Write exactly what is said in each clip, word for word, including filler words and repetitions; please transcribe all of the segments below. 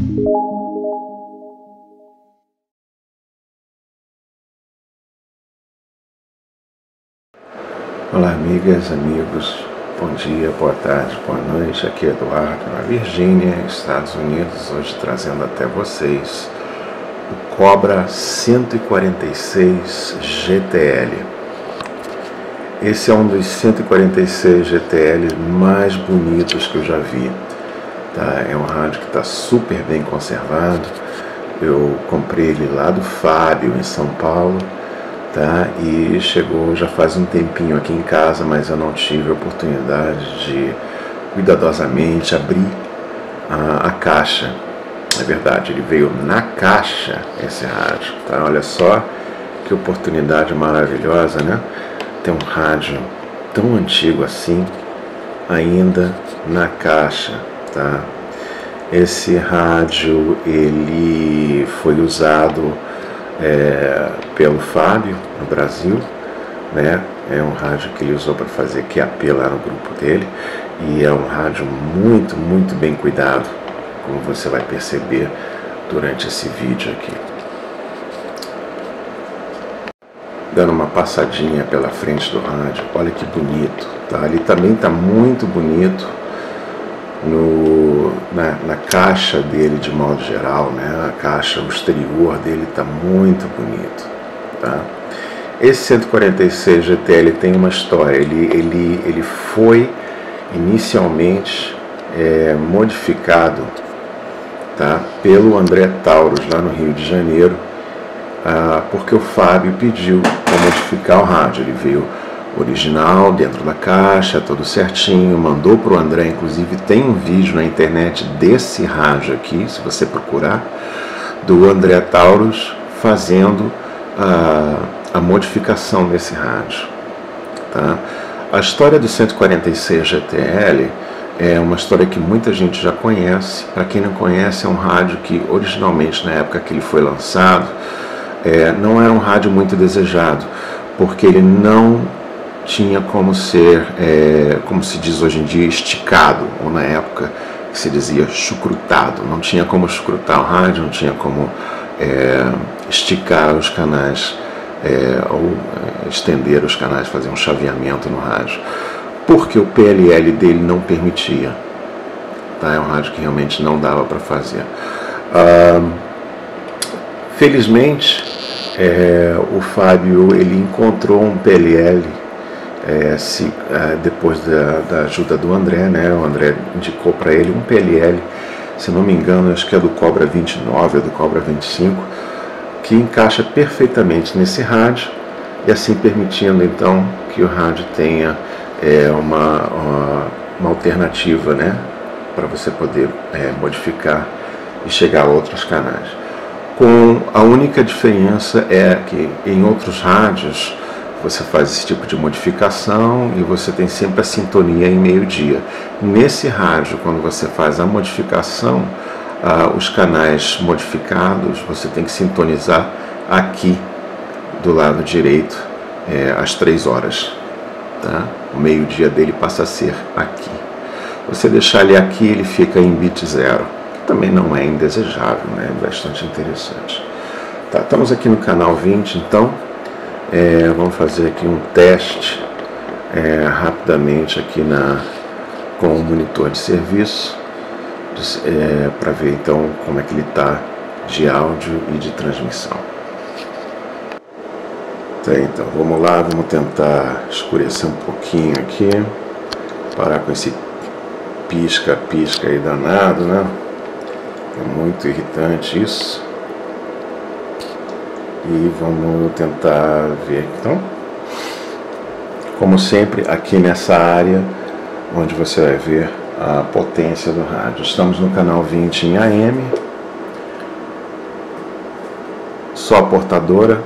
Olá, amigas, amigos, bom dia, boa tarde, boa noite. Aqui é Eduardo, na Virgínia, Estados Unidos, hoje trazendo até vocês o Cobra cento e quarenta e seis G T L. Esse é um dos cento e quarenta e seis G T Ls mais bonitos que eu já vi. Tá? É um rádio que está super bem conservado. Eu comprei ele lá do Fábio, em São Paulo. Tá? E chegou já faz um tempinho aqui em casa, mas eu não tive a oportunidade de cuidadosamente abrir a, a caixa. É verdade, ele veio na caixa, esse rádio. Tá? Olha só que oportunidade maravilhosa, né? Ter um rádio tão antigo assim, ainda na caixa. Tá? Esse rádio ele foi usado É, pelo Fábio no Brasil, né? É um rádio que ele usou para fazer Q A P lá no grupo dele, e é um rádio muito, muito bem cuidado, como você vai perceber durante esse vídeo aqui. Dando uma passadinha pela frente do rádio, olha que bonito, tá? Ali também tá muito bonito. No, na, na caixa dele de modo geral, né? A caixa, o exterior dele está muito bonito, tá? Esse cento e quarenta e seis G T L tem uma história. Ele, ele, ele foi inicialmente é, modificado, tá? Pelo André Taurus lá no Rio de Janeiro, ah, porque o Fábio pediu para modificar o rádio. Ele veio original, dentro da caixa, tudo certinho, mandou para o André. Inclusive tem um vídeo na internet desse rádio aqui, se você procurar, do André Taurus fazendo a, a modificação desse rádio. Tá? A história do cento e quarenta e seis G T L é uma história que muita gente já conhece. Para quem não conhece, é um rádio que originalmente, na época que ele foi lançado, é, não era um rádio muito desejado, porque ele não tinha como ser, é, como se diz hoje em dia, esticado, ou na época que se dizia chucrutado. Não tinha como chucrutar o rádio, não tinha como é, esticar os canais, é, ou é, estender os canais, fazer um chaveamento no rádio, porque o P L L dele não permitia. Tá? É um rádio que realmente não dava para fazer. Ah, felizmente, é, o Fábio ele encontrou um P L L. É, se, é, depois da, da ajuda do André, né, o André indicou para ele um P L L, se não me engano, acho que é do Cobra vinte e nove ou do Cobra vinte e cinco, que encaixa perfeitamente nesse rádio, e assim permitindo então que o rádio tenha é, uma, uma, uma alternativa, né, para você poder é, modificar e chegar a outros canais. Com a única diferença é que em outros rádios você faz esse tipo de modificação e você tem sempre a sintonia em meio-dia. Nesse rádio, quando você faz a modificação, ah, os canais modificados, você tem que sintonizar aqui do lado direito, é, às três horas. Tá? O meio-dia dele passa a ser aqui. Você deixar ele aqui, ele fica em bit zero, que também não é indesejável, né? É bastante interessante. Tá, estamos aqui no canal vinte, então. É, vamos fazer aqui um teste é, rapidamente aqui na, com o monitor de serviço, é, para ver então como é que ele está de áudio e de transmissão. Tá, então vamos lá, vamos tentar escurecer um pouquinho aqui, parar com esse pisca-pisca aí danado, né? É muito irritante isso. E vamos tentar ver. Então, como sempre, aqui nessa área onde você vai ver a potência do rádio. Estamos no canal vinte em A M, só portadora,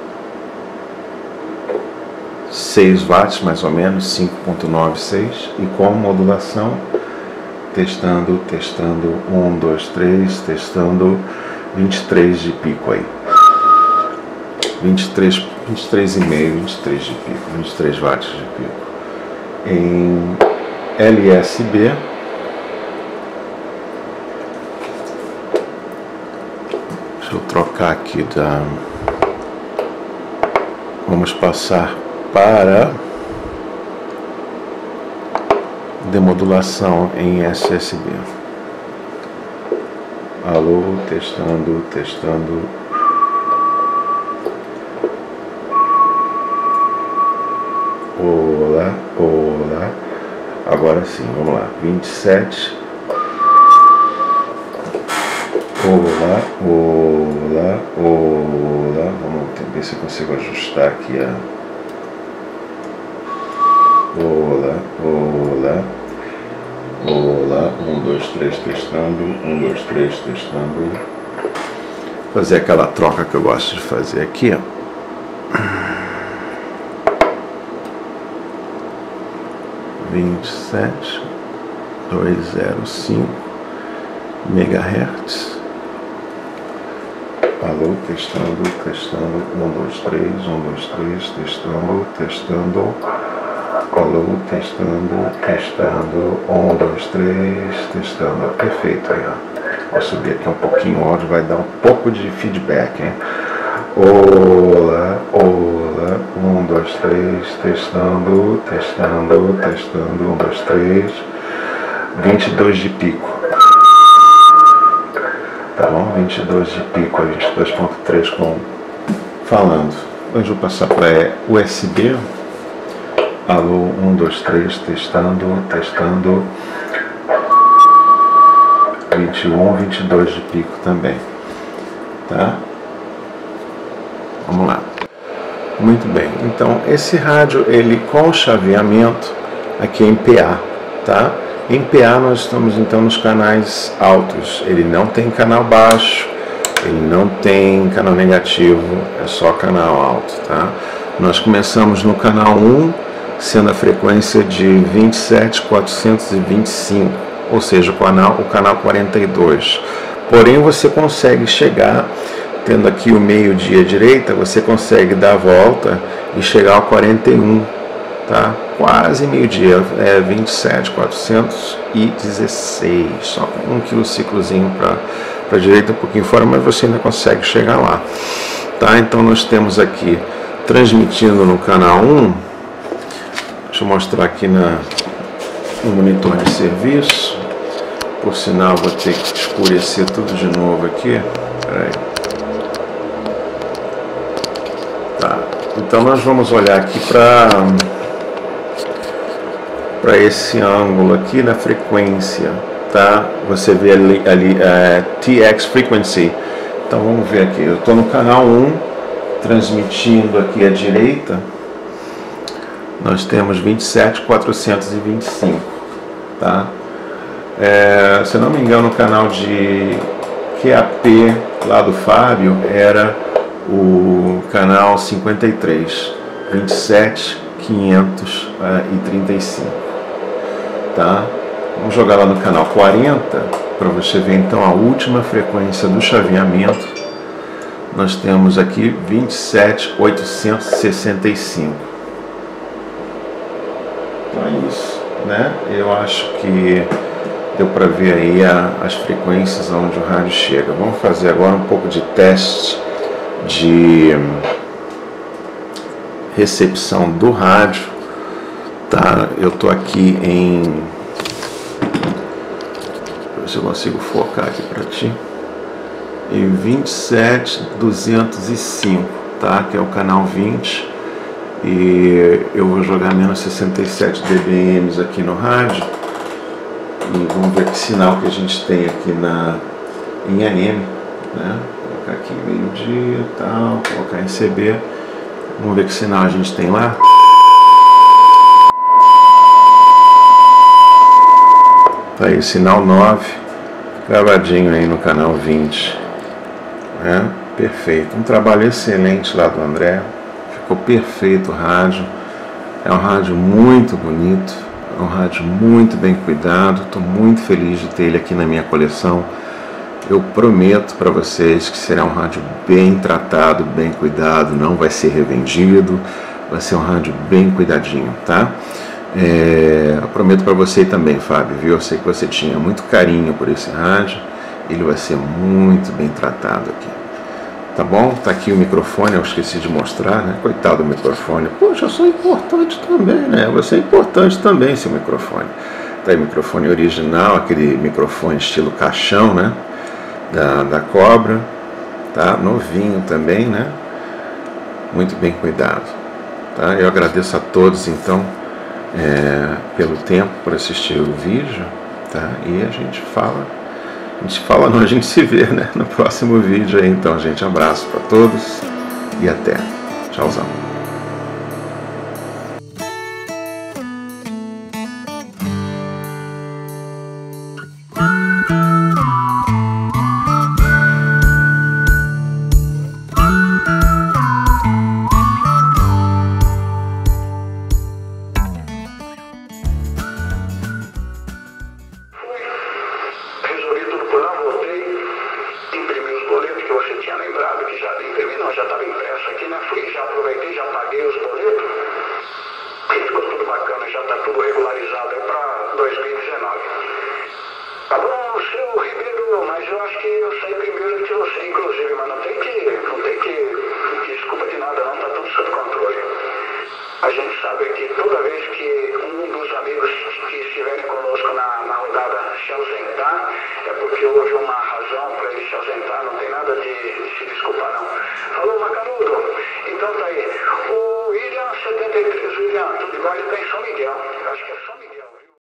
seis watts mais ou menos, cinco ponto noventa e seis, e com modulação, testando, testando, um, dois, três, testando, vinte e três de pico aí. vinte e três, vinte e três vírgula cinco, vinte e três de pico, vinte e três watts de pico. Em L S B, Deixa eu trocar aqui da... Vamos passar para demodulação em S S B. Alô, testando, testando. Olá, olá. Agora sim, vamos lá. vinte e sete. Olá, olá, olá. Vamos ver se eu consigo ajustar aqui a... Olá, olá. Olá, um, dois, três, testando. Um, dois, três, testando. Fazer aquela troca que eu gosto de fazer aqui, ó. vinte e sete, duzentos e cinco megahertz. Alô, testando, testando. Um, dois, três, um, dois, três, testando, testando. Alô, testando, testando. Um, dois, três, testando. Perfeito aí, ó. Vou subir aqui um pouquinho o áudio, vai dar um pouco de feedback, hein? Olá, olá. Um, dois, três, testando, testando, testando. Um, dois, três. vinte e dois de pico. Tá bom? vinte e dois de pico, vinte e dois ponto três com falando. Hoje eu vou passar para U S B. Alô, um, dois, três, testando, testando. vinte e um, vinte e dois de pico também. Tá? Vamos lá. Muito bem. Então, esse rádio, ele com chaveamento, aqui em P A, tá? Em P A nós estamos então nos canais altos. Ele não tem canal baixo, ele não tem canal negativo, é só canal alto, tá? Nós começamos no canal um, sendo a frequência de vinte e sete mil quatrocentos e vinte e cinco, ou seja, o canal, o canal quarenta e dois. Porém, você consegue chegar, tendo aqui o meio-dia à direita, você consegue dar a volta e chegar ao quarenta e um, tá? Quase meio-dia, é vinte e sete mil quatrocentos e dezesseis, só um quilociclozinho para a direita, um pouquinho fora, mas você ainda consegue chegar lá, tá? Então nós temos aqui, transmitindo no canal um, deixa eu mostrar aqui na, no monitor de serviço, por sinal vou ter que escurecer tudo de novo aqui, peraí. Tá, então nós vamos olhar aqui para para esse ângulo aqui na frequência, tá? Você vê ali, ali é, T X Frequency. Então vamos ver aqui, eu estou no canal um, transmitindo aqui à direita, nós temos vinte e sete mil quatrocentos e vinte e cinco, tá? É, se eu não me engano, o canal de Q A P lá do Fábio era o canal cinquenta e três, vinte e sete mil quinhentos e trinta e cinco, tá? Vamos jogar lá no canal quarenta para você ver então a última frequência do chaveamento. Nós temos aqui vinte e sete mil oitocentos e sessenta e cinco. Então é isso, né? Eu acho que deu para ver aí a, as frequências onde o rádio chega. Vamos fazer agora um pouco de teste de recepção do rádio, tá? Eu tô aqui em, deixa eu ver se eu consigo focar aqui para ti, em vinte e sete mil duzentos e cinco, tá? Que é o canal vinte, e eu vou jogar menos sessenta e sete decibéis aqui no rádio e vamos ver que sinal que a gente tem aqui na em A M, né? Colocar aqui meio-dia e tal, colocar em C B. Vamos ver que sinal a gente tem lá. Tá aí, sinal nove, gravadinho aí no canal vinte. É, perfeito. Um trabalho excelente lá do André. Ficou perfeito o rádio. É um rádio muito bonito. É um rádio muito bem cuidado. Estou muito feliz de ter ele aqui na minha coleção. Eu prometo para vocês que será um rádio bem tratado, bem cuidado, não vai ser revendido, vai ser um rádio bem cuidadinho, tá? É, eu prometo para você também, Fábio, viu? Eu sei que você tinha muito carinho por esse rádio, ele vai ser muito bem tratado aqui. Tá bom? Tá aqui o microfone, eu esqueci de mostrar, né? Coitado do microfone. Poxa, eu sou importante também, né? Você é importante também, seu microfone. Tá aí o microfone original, aquele microfone estilo caixão, né? Da, da Cobra. Tá? Novinho também, né? Muito bem cuidado. Tá? Eu agradeço a todos, então, é, pelo tempo, por assistir o vídeo. Tá? E a gente fala... A gente fala não, a gente se vê, né, no próximo vídeo aí. Então, gente, abraço para todos e até. Tchauzão. Porque houve uma